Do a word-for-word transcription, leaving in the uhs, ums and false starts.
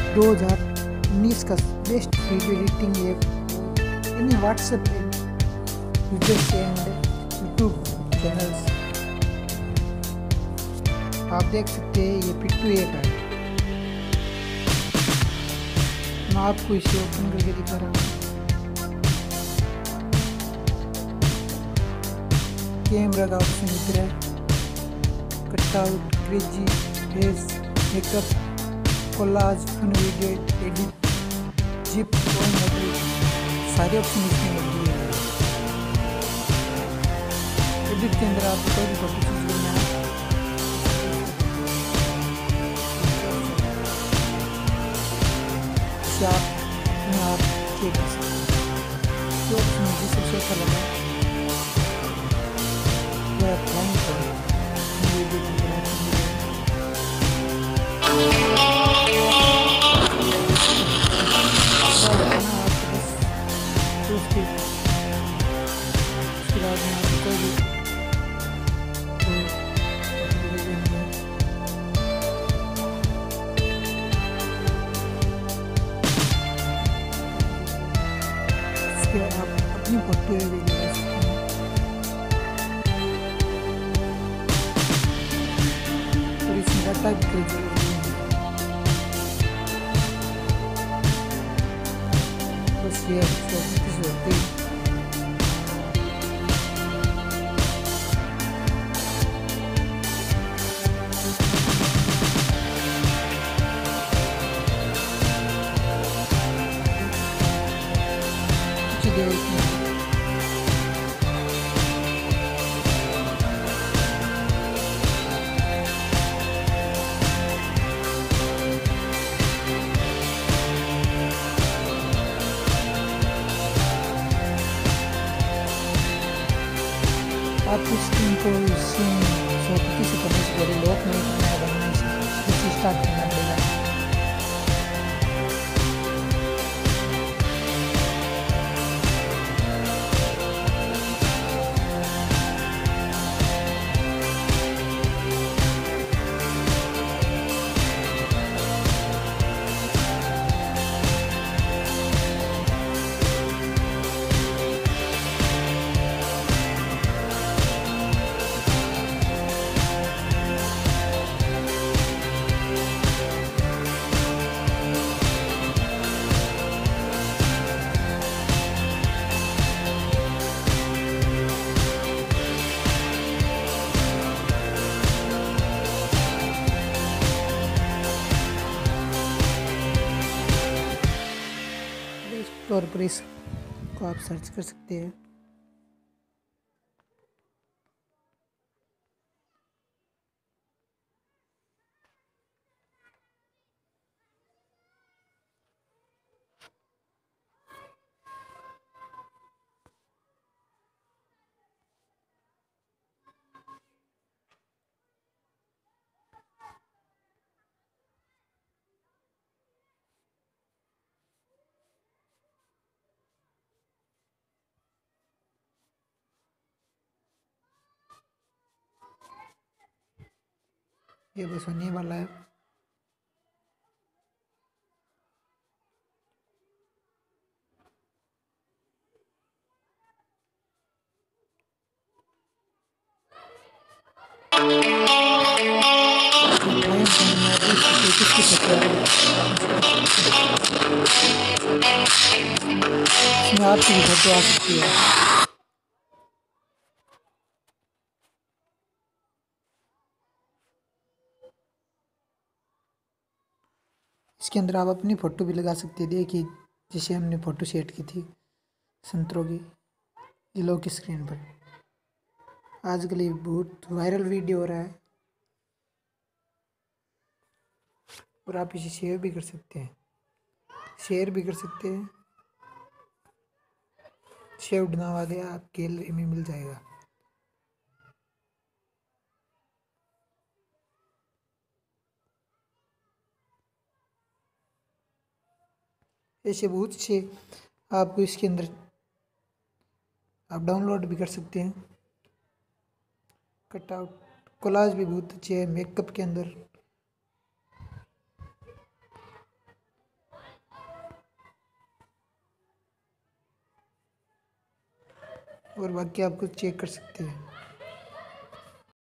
दो हज़ार उन्नीस का best video editing app in WhatsApp users and YouTube channels. आप देख सकते हैं ये पिट्टू ऐप है। मैं आपको इसे ओपन करके दिखा रहा हूँ। कैमरा का ऑप्शन इधर है, cutout, crazy, face, makeup, collage, fun video edit, zip, one model, सारे ऑप्शन इसमें मौजूद है। एडिट के अंदर आपको कोई भी फोटो चूज करना है, इसे आप अपने आप चेक कर सकते हैं। जो ऑप्शन मुझे सबसे अच्छा लगा वह अप्लाई करें। उसके बाद में आपको कोई भी इसके आप अपनी फोटो भी लगा सकते हैं। और इसमें डाटा भी कर बस ये होती है। आप इस स्क्रीन को सोचती से करने से पहले लॉक नहीं करना है, बनने से इसे स्टार्ट करना पड़ेगा। और पर इसको आप सर्च कर सकते हैं। ये बस होने वाला है। इसमें आपकी भी फोटो आ सकती है। इसके अंदर आप अपनी फ़ोटो भी लगा सकते हैं। देखिए जैसे हमने फ़ोटो सेट की थी संतरों की, ये लो की स्क्रीन पर। आजकल ये बहुत वायरल वीडियो हो रहा है और आप इसे शेयर भी कर सकते हैं शेयर भी कर सकते हैं सेव्ड ना वाले आप गैलरी में मिल जाएगा। ऐसे बहुत से आपको इसके अंदर आप डाउनलोड भी कर सकते हैं। कटआउट कोलाज भी बहुत अच्छे है मेकअप के अंदर। और बाकी आप खुद चेक कर सकते हैं।